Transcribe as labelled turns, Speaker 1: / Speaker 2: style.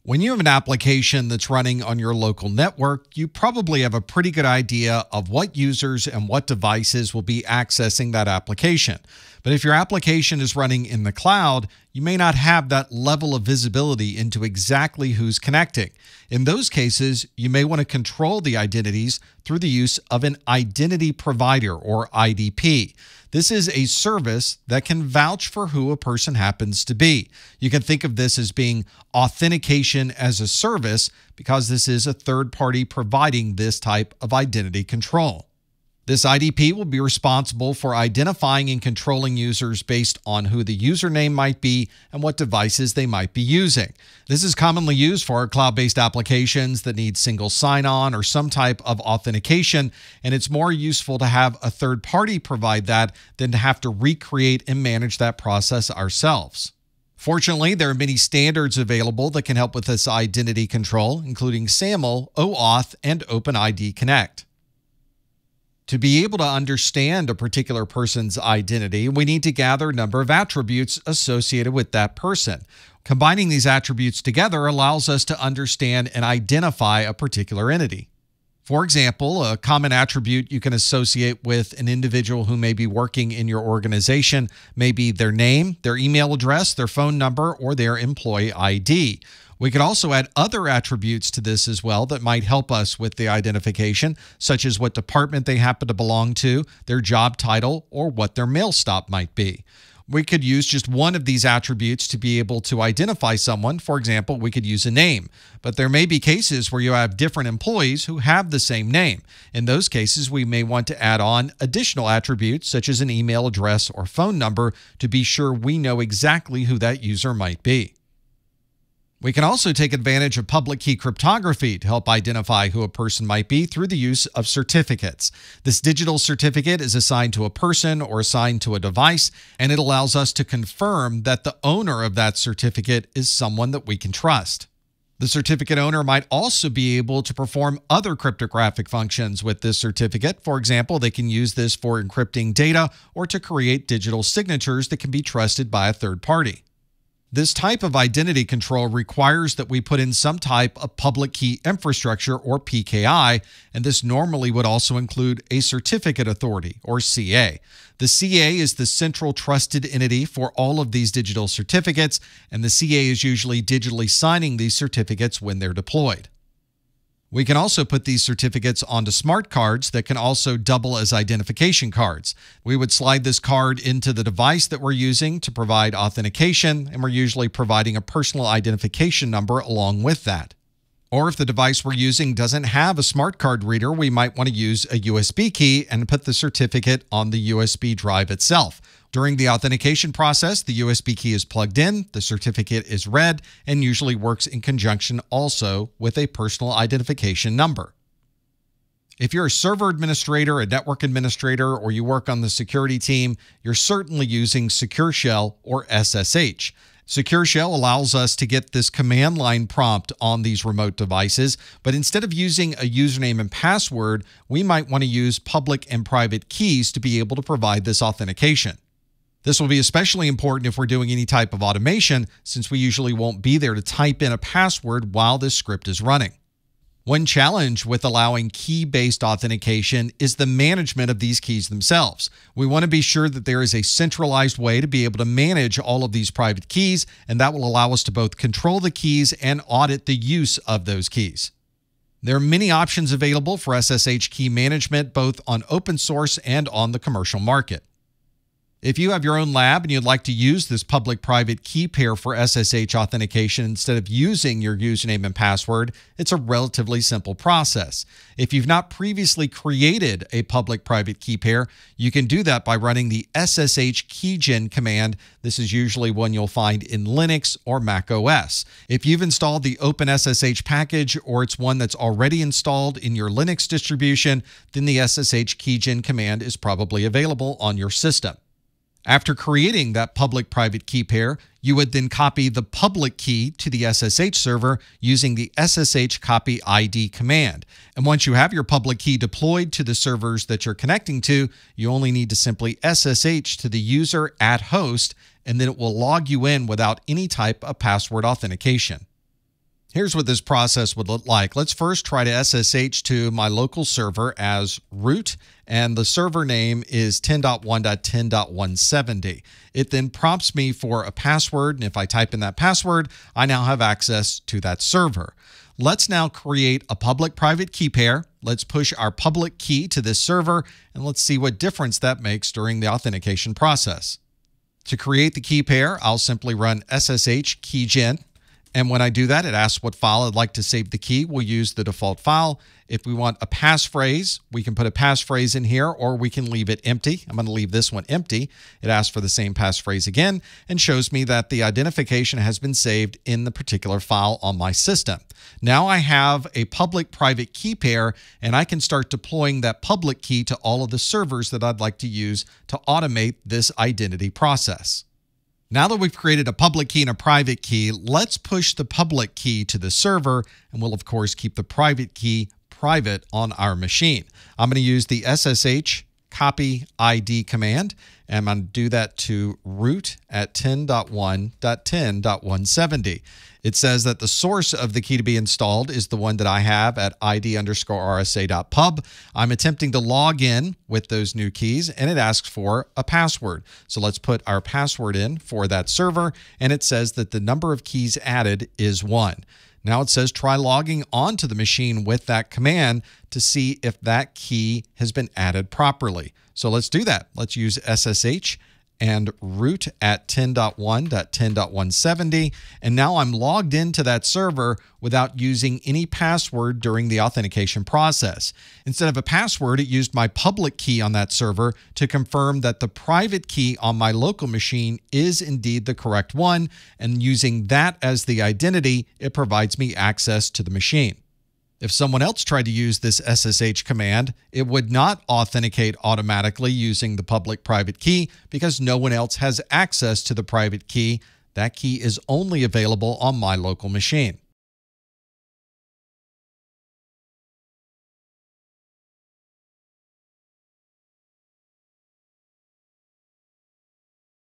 Speaker 1: When you have an application that's running on your local network, you probably have a pretty good idea of what users and what devices will be accessing that application. But if your application is running in the cloud, you may not have that level of visibility into exactly who's connecting. In those cases, you may want to control the identities through the use of an identity provider, or IDP. This is a service that can vouch for who a person happens to be. You can think of this as being authentication as a service because this is a third party providing this type of identity control. This IDP will be responsible for identifying and controlling users based on who the username might be and what devices they might be using. This is commonly used for cloud-based applications that need single sign-on or some type of authentication, and it's more useful to have a third party provide that than to have to recreate and manage that process ourselves. Fortunately, there are many standards available that can help with this identity control, including SAML, OAuth, and OpenID Connect. To be able to understand a particular person's identity, we need to gather a number of attributes associated with that person. Combining these attributes together allows us to understand and identify a particular entity. For example, a common attribute you can associate with an individual who may be working in your organization may be their name, their email address, their phone number, or their employee ID. We could also add other attributes to this as well that might help us with the identification, such as what department they happen to belong to, their job title, or what their mail stop might be. We could use just one of these attributes to be able to identify someone. For example, we could use a name, but there may be cases where you have different employees who have the same name. In those cases, we may want to add on additional attributes such as an email address or phone number to be sure we know exactly who that user might be. We can also take advantage of public key cryptography to help identify who a person might be through the use of certificates. This digital certificate is assigned to a person or assigned to a device, and it allows us to confirm that the owner of that certificate is someone that we can trust. The certificate owner might also be able to perform other cryptographic functions with this certificate. For example, they can use this for encrypting data or to create digital signatures that can be trusted by a third party. This type of identity control requires that we put in some type of public key infrastructure, or PKI, and this normally would also include a certificate authority, or CA. The CA is the central trusted entity for all of these digital certificates, and the CA is usually digitally signing these certificates when they're deployed. We can also put these certificates onto smart cards that can also double as identification cards. We would slide this card into the device that we're using to provide authentication, and we're usually providing a personal identification number along with that. Or if the device we're using doesn't have a smart card reader, we might want to use a USB key and put the certificate on the USB drive itself. During the authentication process, the USB key is plugged in, the certificate is read, and usually works in conjunction also with a personal identification number. If you're a server administrator, a network administrator, or you work on the security team, you're certainly using Secure Shell or SSH. Secure Shell allows us to get this command line prompt on these remote devices, but instead of using a username and password, we might want to use public and private keys to be able to provide this authentication. This will be especially important if we're doing any type of automation, since we usually won't be there to type in a password while this script is running. One challenge with allowing key-based authentication is the management of these keys themselves. We want to be sure that there is a centralized way to be able to manage all of these private keys, and that will allow us to both control the keys and audit the use of those keys. There are many options available for SSH key management, both on open source and on the commercial market. If you have your own lab and you'd like to use this public-private key pair for SSH authentication instead of using your username and password, it's a relatively simple process. If you've not previously created a public-private key pair, you can do that by running the ssh-keygen command. This is usually one you'll find in Linux or Mac OS. If you've installed the OpenSSH package or it's one that's already installed in your Linux distribution, then the ssh-keygen command is probably available on your system. After creating that public-private key pair, you would then copy the public key to the SSH server using the SSH copy ID command. And once you have your public key deployed to the servers that you're connecting to, you only need to simply SSH to the user at host, and then it will log you in without any type of password authentication. Here's what this process would look like. Let's first try to SSH to my local server as root, and the server name is 10.1.10.170. It then prompts me for a password, and if I type in that password, I now have access to that server. Let's now create a public-private key pair. Let's push our public key to this server, and let's see what difference that makes during the authentication process. To create the key pair, I'll simply run ssh-keygen. And when I do that, it asks what file I'd like to save the key. We'll use the default file. If we want a passphrase, we can put a passphrase in here, or we can leave it empty. I'm going to leave this one empty. It asks for the same passphrase again and shows me that the identification has been saved in the particular file on my system. Now I have a public-private key pair, and I can start deploying that public key to all of the servers that I'd like to use to automate this identity process. Now that we've created a public key and a private key, let's push the public key to the server, and we'll of course keep the private key private on our machine. I'm going to use the SSH copy ID command, and I'm going to do that to root at 10.1.10.170. It says that the source of the key to be installed is the one that I have at id_rsa.pub. I'm attempting to log in with those new keys, and it asks for a password. So let's put our password in for that server, and it says that the number of keys added is 1. Now it says try logging onto the machine with that command to see if that key has been added properly. So let's do that. Let's use SSH and root at 10.1.10.170. And now I'm logged into that server without using any password during the authentication process. Instead of a password, it used my public key on that server to confirm that the private key on my local machine is indeed the correct one. And using that as the identity, it provides me access to the machine. If someone else tried to use this SSH command, it would not authenticate automatically using the public-private key because no one else has access to the private key. That key is only available on my local machine.